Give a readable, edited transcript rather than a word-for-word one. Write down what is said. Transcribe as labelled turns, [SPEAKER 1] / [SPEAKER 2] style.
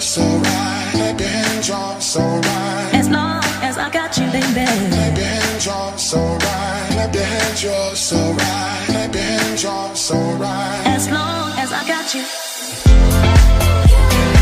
[SPEAKER 1] so right. Clap your hands, you're so right.
[SPEAKER 2] As long as I got you, baby.
[SPEAKER 1] Clap your hands, you're so right. Clap your hands, you're so right. Clap your hands, you're so right.
[SPEAKER 2] As long as I got you.